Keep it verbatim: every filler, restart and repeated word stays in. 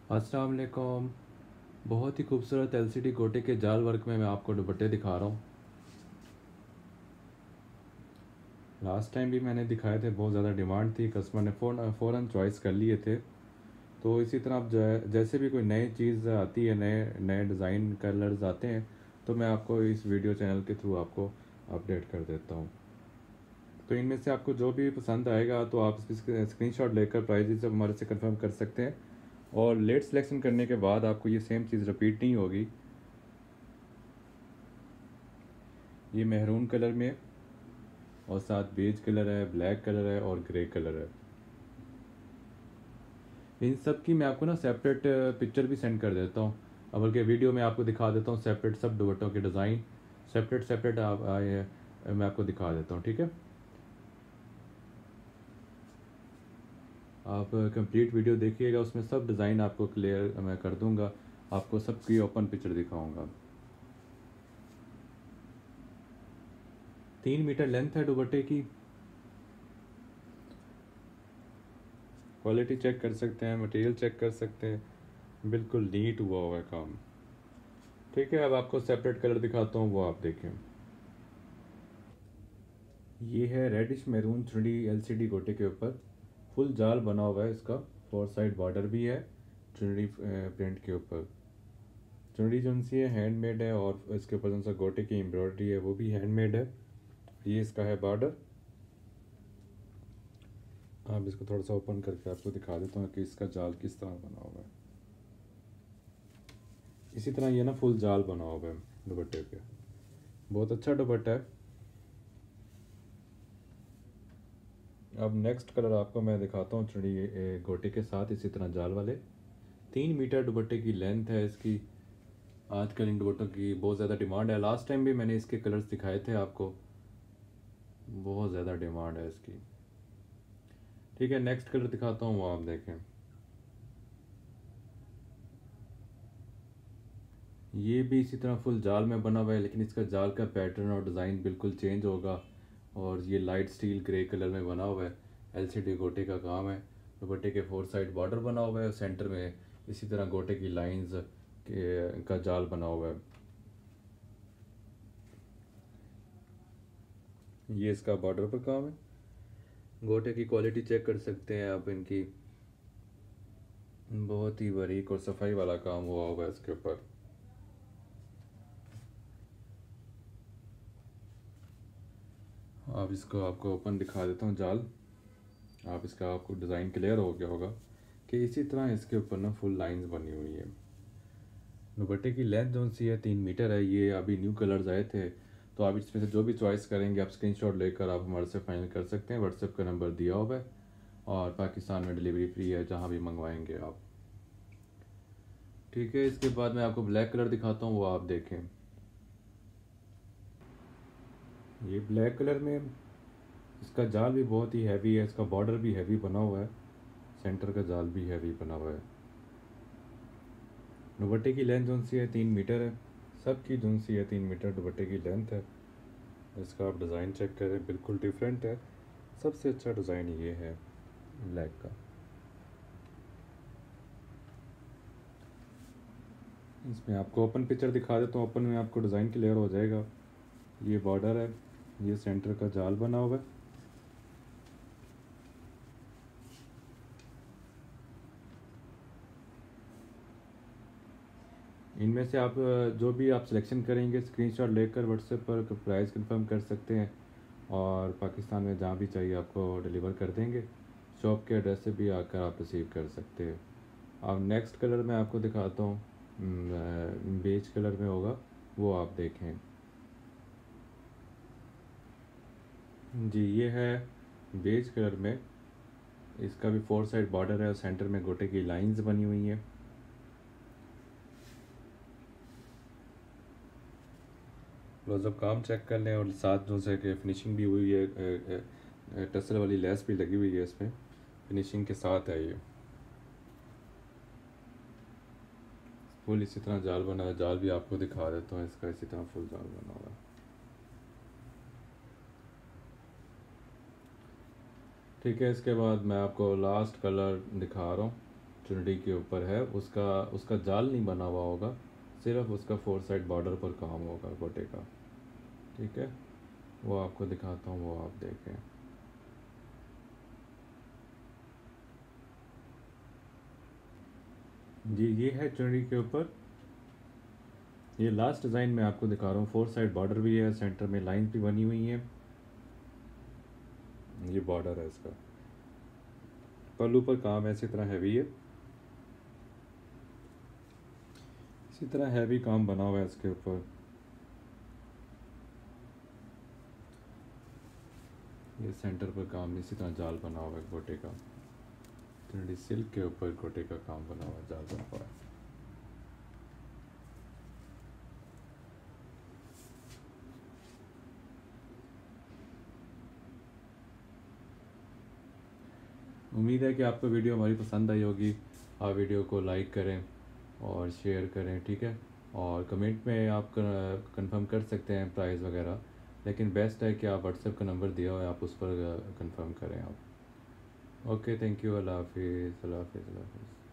अस्सलाम वालेकुम। बहुत ही खूबसूरत एलसीडी गोटे के जाल वर्क में मैं आपको दुपट्टे दिखा रहा हूँ। लास्ट टाइम भी मैंने दिखाए थे, बहुत ज़्यादा डिमांड थी, कस्टमर ने फ़ौरन फ़ौरन चॉइस कर लिए थे। तो इसी तरह आप जै- जैसे भी कोई नई चीज़ आती है, नए नए डिज़ाइन कलर्स आते हैं, तो मैं आपको इस वीडियो चैनल के थ्रू आपको अपडेट कर देता हूँ। तो इनमें से आपको जो भी पसंद आएगा तो आप इसकी स्क्रीनशॉट लेकर प्राइस सब हमारे से कंफर्म कर सकते हैं। और लेट सिलेक्शन करने के बाद आपको ये सेम चीज़ रिपीट नहीं होगी। ये मेहरून कलर में और साथ बेज कलर है, ब्लैक कलर है और ग्रे कलर है। इन सब की मैं आपको ना सेपरेट पिक्चर भी सेंड कर देता हूँ। अब बल्कि वीडियो में आपको दिखा देता हूँ सेपरेट सब दुपट्टों के डिज़ाइन सेपरेट सेपरेट आप आए मैं आपको दिखा देता हूँ, ठीक है। आप कंप्लीट वीडियो देखिएगा, उसमें सब डिज़ाइन आपको क्लियर मैं कर दूँगा, आपको सबकी ओपन पिक्चर दिखाऊँगा। तीन मीटर लेंथ है दुपट्टे की। क्वालिटी चेक कर सकते हैं, मटेरियल चेक कर सकते हैं, बिल्कुल नीट हुआ हुआ है काम। ठीक है, अब आपको सेपरेट कलर दिखाता हूँ, वो आप देखें। ये है रेडिश मैरून थ्री एलसीडी गोटे के ऊपर फुल जाल बना हुआ है। इसका फोर साइड बॉर्डर भी है चुनरी प्रिंट के ऊपर। चुनरी जो सी है हैंडमेड है और इसके ऊपर जो सा गोटे की एम्ब्रॉयडरी है वो भी हैंडमेड है। ये इसका है बॉर्डर। आप इसको थोड़ा सा ओपन करके आपको दिखा देता हूँ कि इसका जाल किस तरह बना हुआ है। इसी तरह ये ना फुल जाल बना हुआ है दुपट्टे पे। बहुत अच्छा दुपट्टा है। अब नेक्स्ट कलर आपको मैं दिखाता हूँ चुनरी गोटे के साथ इसी तरह जाल वाले। तीन मीटर दुपट्टे की लेंथ है इसकी। आजकल इन दुपट्टों की बहुत ज़्यादा डिमांड है। लास्ट टाइम भी मैंने इसके कलर्स दिखाए थे आपको, बहुत ज़्यादा डिमांड है इसकी। ठीक है, नेक्स्ट कलर दिखाता हूँ, वो आप देखें। ये भी इसी तरह फुल जाल में बना हुआ है, लेकिन इसका जाल का पैटर्न और डिज़ाइन बिल्कुल चेंज होगा। और ये लाइट स्टील ग्रे कलर में बना हुआ है। एलसीडी गोटे का काम है। दुपट्टे के फोर साइड बॉर्डर बना हुआ है, सेंटर में इसी तरह गोटे की लाइंस के का जाल बना हुआ है। ये इसका बॉर्डर पर काम है। गोटे की क्वालिटी चेक कर सकते हैं आप इनकी, बहुत ही बारीक और सफाई वाला काम हुआ हुआ है इसके ऊपर। अब इसको आपको ओपन दिखा देता हूँ जाल। आप इसका आपको डिज़ाइन क्लियर हो गया होगा कि इसी तरह इसके ऊपर ना फुल लाइंस बनी हुई है। दुपट्टे की लेंथ जो सी है तीन मीटर है। ये अभी न्यू कलर्स आए थे, तो आप इसमें से जो भी चॉइस करेंगे आप स्क्रीनशॉट लेकर आप हमारे से फाइनल कर सकते हैं। व्हाट्सएप का नंबर दिया हुआ है और पाकिस्तान में डिलीवरी फ्री है जहाँ भी मंगवाएंगे आप। ठीक है, इसके बाद मैं आपको ब्लैक कलर दिखाता हूँ, वो आप देखें। ये ब्लैक कलर में इसका जाल भी बहुत ही हैवी है, इसका बॉर्डर भी हैवी बना हुआ है, सेंटर का जाल भी हैवी बना हुआ है। दुपट्टे की लेंथ जो सी है तीन मीटर है। सब की जो सी है तीन मीटर दुपट्टे की लेंथ है। इसका आप डिज़ाइन चेक करें, बिल्कुल डिफरेंट है। सबसे अच्छा डिज़ाइन ये है ब्लैक का। इसमें आपको ओपन पिक्चर दिखा देता हूँ, ओपन में आपको डिज़ाइन क्लियर हो जाएगा। ये बॉर्डर है, ये सेंटर का जाल बना हुआ है। इनमें से आप जो भी आप सिलेक्शन करेंगे स्क्रीनशॉट लेकर व्हाट्सएप पर प्राइस कंफर्म कर सकते हैं और पाकिस्तान में जहाँ भी चाहिए आपको डिलीवर कर देंगे। शॉप के एड्रेस से भी आकर आप रिसीव कर सकते हैं। अब नेक्स्ट कलर मैं आपको दिखाता हूँ, बेज कलर में होगा, वो आप देखें। जी, ये है बेज कलर में। इसका भी फोर साइड बॉर्डर है और सेंटर में गोटे की लाइंस बनी हुई हैं। लो जब काम चेक कर लें और साथ जो से कि फिनिशिंग भी हुई है, टसल वाली लेस भी लगी हुई है इसमें, फिनिशिंग के साथ है ये। फुल इसी तरह जाल बना है, जाल भी आपको दिखा देता हूँ इसका, इसी तरह फुल जाल बना हुआ है। ठीक है, इसके बाद मैं आपको लास्ट कलर दिखा रहा हूँ। चुनरी के ऊपर है, उसका उसका जाल नहीं बना हुआ होगा, सिर्फ उसका फोर साइड बॉर्डर पर काम होगा गोटे का। ठीक है, वो आपको दिखाता हूँ, वो आप देखें। जी ये है चुनरी के ऊपर, ये लास्ट डिज़ाइन मैं आपको दिखा रहा हूँ। फोर साइड बॉर्डर भी है, सेंटर में लाइन भी बनी हुई है, ये बॉर्डर है इसका। पल्लू पर काम ऐसी तरह हैवी है, इसी तरह हैवी काम बना हुआ है इसके ऊपर। ये सेंटर पर काम इसी तरह जाल बना हुआ है गोटे का, चुनरी सिल्क के ऊपर गोटे का काम बना हुआ है, जाल बना हुआ है। उम्मीद है कि आपको वीडियो हमारी पसंद आई होगी। आप वीडियो को लाइक करें और शेयर करें, ठीक है। और कमेंट में आप कंफर्म कर सकते हैं प्राइस वगैरह, लेकिन बेस्ट है कि आप व्हाट्सएप का नंबर दिया हो, आप उस पर कंफर्म करें आप। ओके, थैंक यू, अल्लाह हाफिज़, अल्लाह हाफिज़, अल्लाह हाफिज़।